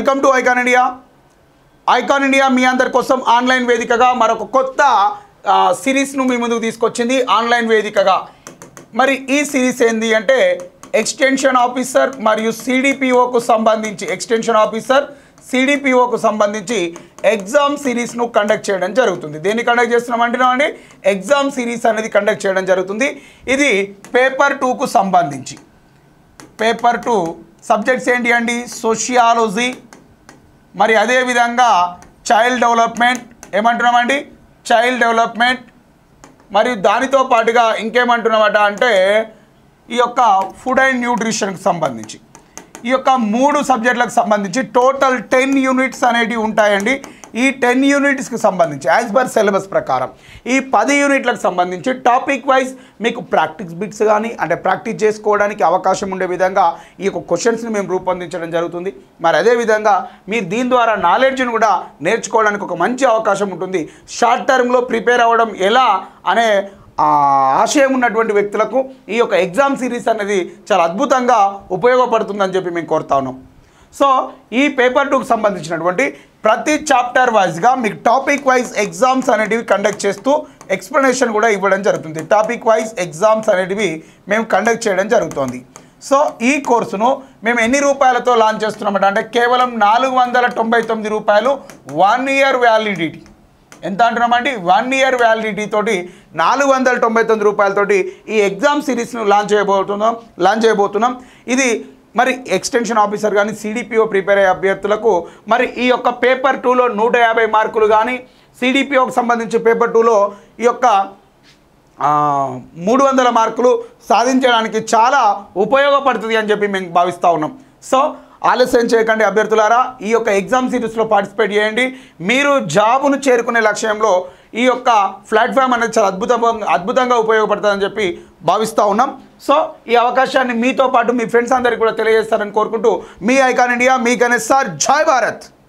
Welcome to Icon India. Icon India మీ అందరి కోసం ఆన్లైన్ వేదికగా మరొక కొత్త సిరీస్ను మీ ముందుకు తీసుకొచ్చింది. ఆన్లైన్ వేదికగా మరి ఈ సిరీస్ ఏంది అంటే ఎక్స్టెన్షన్ ఆఫీసర్ మరియు సిడిపిఓకు సంబంధించి ఎగ్జామ్ సిరీస్ను కండక్ట్ చేయడం జరుగుతుంది. దేన్ని కండక్ట్ చేస్తున్నామంటే ఎగ్జామ్ సిరీస్ అనేది కండక్ట్ చేయడం జరుగుతుంది. ఇది పేపర్ 2కు సంబంధించి. పేపర్ 2 సబ్జెక్ట్స్ ఏంటి అండి? సోషియాలజీ, మరి అదేవిధంగా చైల్డ్ డెవలప్మెంట్, ఏమంటున్నామండి? Child development. మరియు దానితో పాటుగా ఇంకేమంటున్నామట అంటే ఈ యొక్క ఫుడ్ అండ్ న్యూట్రిషన్కి సంబంధించి ఈ యొక్క 3 సబ్జెక్టులకు సంబంధించి టోటల్ 10 యూనిట్స్ అనేటివి ఉంటాయండి. ఈ 10 యూనిట్స్కి సంబంధించి యాజ్ పర్ సిలబస్ ప్రకారం ఈ 10 యూనిట్లకు సంబంధించి టాపిక్ వైజ్ మీకు ప్రాక్టీస్ బిట్స్ కానీ అంటే ప్రాక్టీస్ చేసుకోవడానికి అవకాశం ఉండే విధంగా ఈ యొక్క క్వశ్చన్స్ని మేము రూపొందించడం జరుగుతుంది. మరి అదేవిధంగా మీరు దీని ద్వారా నాలెడ్జ్ని కూడా నేర్చుకోవడానికి ఒక మంచి అవకాశం ఉంటుంది. షార్ట్ టర్మ్లో ప్రిపేర్ అవ్వడం ఎలా అనే ఆశయం ఉన్నటువంటి వ్యక్తులకు ఈ యొక్క ఎగ్జామ్ సిరీస్ అనేది చాలా అద్భుతంగా ఉపయోగపడుతుందని చెప్పి మేము కోరుతా ఉన్నాం. సో ఈ పేపర్ 2కు సంబంధించినటువంటి ప్రతి చాప్టర్ వైజ్గా మీకు టాపిక్ వైజ్ ఎగ్జామ్స్ అనేటివి కండక్ట్ చేస్తూ ఎక్స్ప్లెనేషన్ కూడా ఇవ్వడం జరుగుతుంది. టాపిక్ వైజ్ ఎగ్జామ్స్ అనేటివి మేము కండక్ట్ చేయడం జరుగుతుంది. సో ఈ కోర్సును మేము ఎన్ని రూపాయలతో లాంచ్ చేస్తున్నామంటే అంటే కేవలం 499 రూపాయలు 1 ఇయర్ వ్యాలిడిటీ. ఎంత అంటున్నామండి? 1 ఇయర్ వ్యాలిడిటీ తోటి 499 రూపాయలతోటి ఈ ఎగ్జామ్ సిరీస్ను లాంచ్ చేయబోతున్నాం. ఇది మరి ఎక్స్టెన్షన్ ఆఫీసర్ కానీ సిడిపిఓ ప్రిపేర్ అయ్యే అభ్యర్థులకు మరి ఈ యొక్క పేపర్ 2లో 150 మార్కులు కానీ సిడిపిఓకి సంబంధించి పేపర్ 2లో ఈ యొక్క 300 మార్కులు సాధించడానికి చాలా ఉపయోగపడుతుంది అని చెప్పి మేము భావిస్తూ ఉన్నాం. సో ఆలస్యం చేయకండి అభ్యర్థులారా, ఈ యొక్క ఎగ్జామ్ సిరీస్లో పార్టిసిపేట్ చేయండి. మీరు జాబును చేరుకునే లక్ష్యంలో ఈ యొక్క ప్లాట్ఫామ్ అనేది చాలా అద్భుతంగా ఉపయోగపడుతుందని చెప్పి భావిస్తూ ఉన్నాం. సో ఈ అవకాశాన్ని మీతో పాటు మీ ఫ్రెండ్స్ అందరికీ కూడా తెలియజేస్తారని కోరుకుంటూ మీ ఐకాన్ ఇండియా, మీ గణేష్ సార్, జై భారత్.